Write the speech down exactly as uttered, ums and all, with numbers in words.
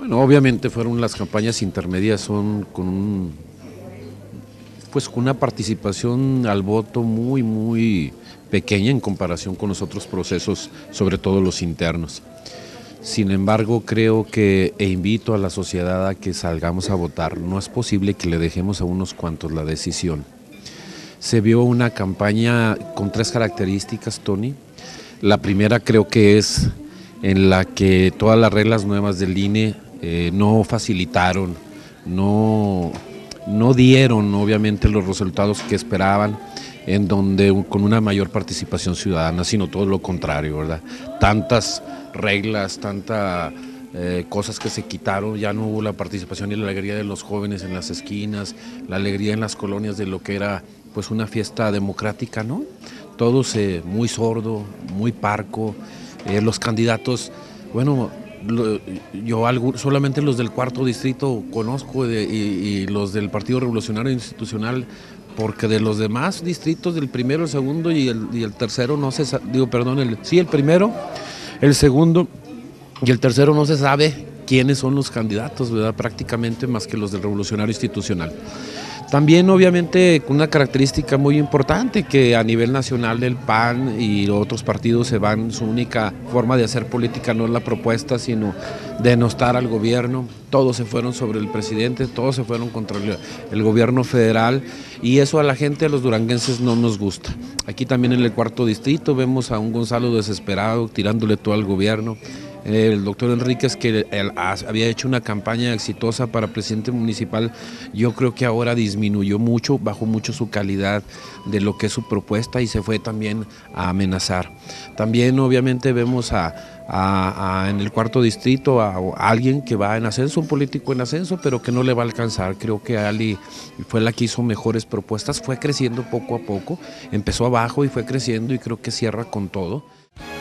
Bueno, obviamente fueron las campañas intermedias, son con un, pues con una participación al voto muy, muy pequeña en comparación con los otros procesos, sobre todo los internos. Sin embargo, creo que, e invito a la sociedad a que salgamos a votar. No es posible que le dejemos a unos cuantos la decisión. Se vio una campaña con tres características, Tony. La primera creo que es en la que todas las reglas nuevas del I N E eh, no facilitaron, no, no dieron obviamente los resultados que esperaban, en donde con una mayor participación ciudadana, sino todo lo contrario, ¿verdad? Tantas reglas, tantas eh, cosas que se quitaron, ya no hubo la participación y la alegría de los jóvenes en las esquinas, la alegría en las colonias de lo que era pues una fiesta democrática, ¿no? Todo se, muy sordo, muy parco, eh, los candidatos, bueno, lo, yo algo, solamente los del cuarto distrito conozco de, y, y los del Partido Revolucionario Institucional, porque de los demás distritos, del primero, el segundo y el, y el tercero, no se digo, perdón, el, sí, el primero, el segundo y el tercero no se sabe quiénes son los candidatos, ¿verdad? Prácticamente más que los del Revolucionario Institucional. También obviamente una característica muy importante que a nivel nacional el P A N y otros partidos se van, su única forma de hacer política no es la propuesta, sino denostar al gobierno. Todos se fueron sobre el presidente, todos se fueron contra el, el gobierno federal, y eso a la gente, a los duranguenses, no nos gusta. Aquí también en el cuarto distrito vemos a un Gonzalo desesperado tirándole todo al gobierno. El doctor Enríquez, que había hecho una campaña exitosa para presidente municipal, yo creo que ahora disminuyó mucho, bajó mucho su calidad de lo que es su propuesta y se fue también a amenazar. También obviamente vemos a, a, a en el cuarto distrito a, a alguien que va en ascenso, un político en ascenso, pero que no le va a alcanzar. Creo que Ali fue la que hizo mejores propuestas, fue creciendo poco a poco, empezó abajo y fue creciendo y creo que cierra con todo.